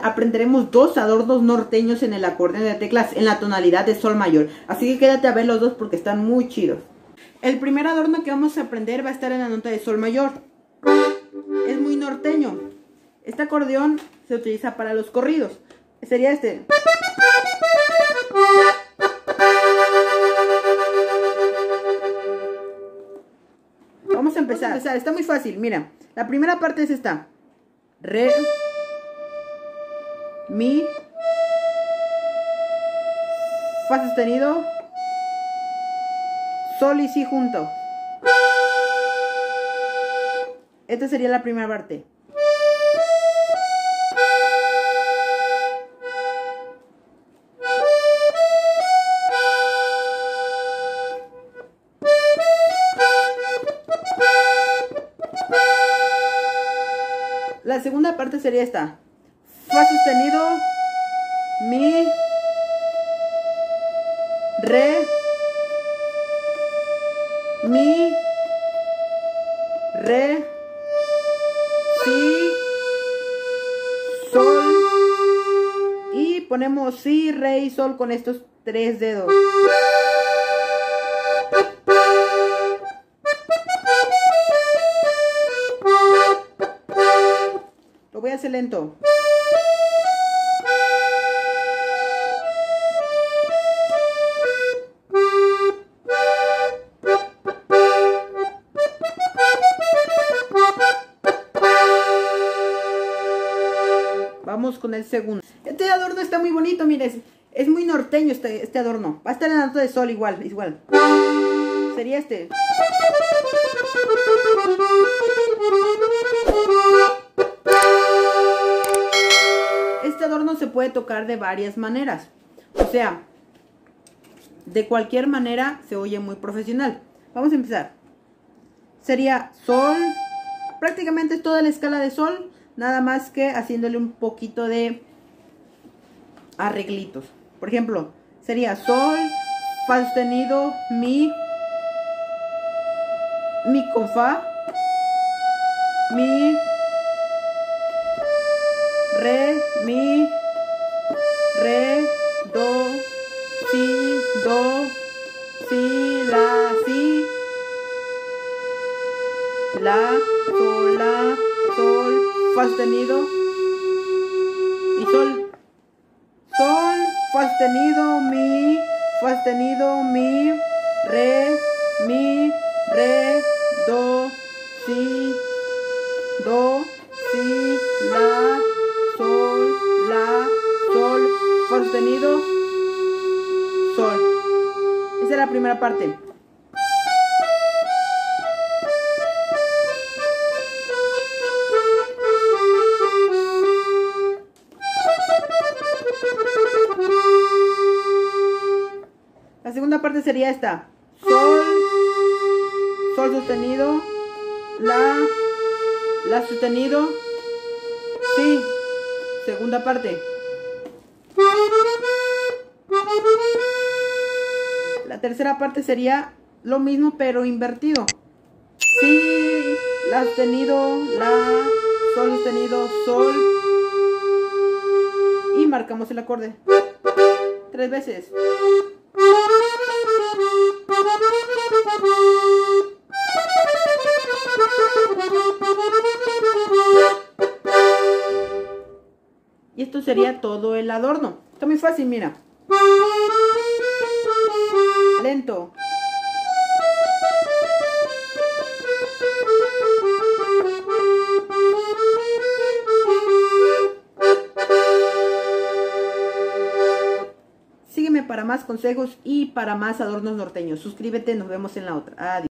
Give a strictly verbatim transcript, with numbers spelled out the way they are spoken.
aprenderemos dos adornos norteños en el acordeón de teclas en la tonalidad de sol mayor. Así que quédate a ver los dos porque están muy chidos. El primer adorno que vamos a aprender va a estar en la nota de sol mayor. Es muy norteño. Este acordeón se utiliza para los corridos. Sería este. Vamos a empezar. Vamos a empezar. Está muy fácil. Mira, la primera parte es esta. Re, mi, fa sostenido, sol y si junto. Esta sería la primera parte. La segunda parte sería esta. Fa sostenido, mi, re, mi, re, si, sol. Y ponemos si, re y sol con estos tres dedos. Lo voy a hacer lento. Vamos con el segundo. Este adorno está muy bonito, mire, es, es muy norteño este, este adorno. Va a estar en la nota de sol igual, igual. Sería este. Este adorno se puede tocar de varias maneras. O sea, de cualquier manera se oye muy profesional. Vamos a empezar. Sería sol. Prácticamente toda la escala de sol. Nada más que haciéndole un poquito de arreglitos. Por ejemplo, sería sol, fa sostenido, mi, mi con fa, mi, re, mi, re, do, si, do, si, la, si, la, sol, la, sol, fa sostenido y sol. Sol, fa sostenido, mi, fa sostenido, mi, re, mi, re, do, si, do, si, la, sol, la, sol, fa sostenido, sol. Esa es la primera parte. La segunda parte sería esta. Sol, sol sostenido, la, la sostenido, si. Segunda parte. La tercera parte sería lo mismo pero invertido. Si, la sostenido, la, sol sostenido, sol. Y marcamos el acorde. Tres veces. Y esto sería todo el adorno. Está muy fácil, mira. Lento. Sígueme para más consejos y para más adornos norteños. Suscríbete, nos vemos en la otra. Adiós.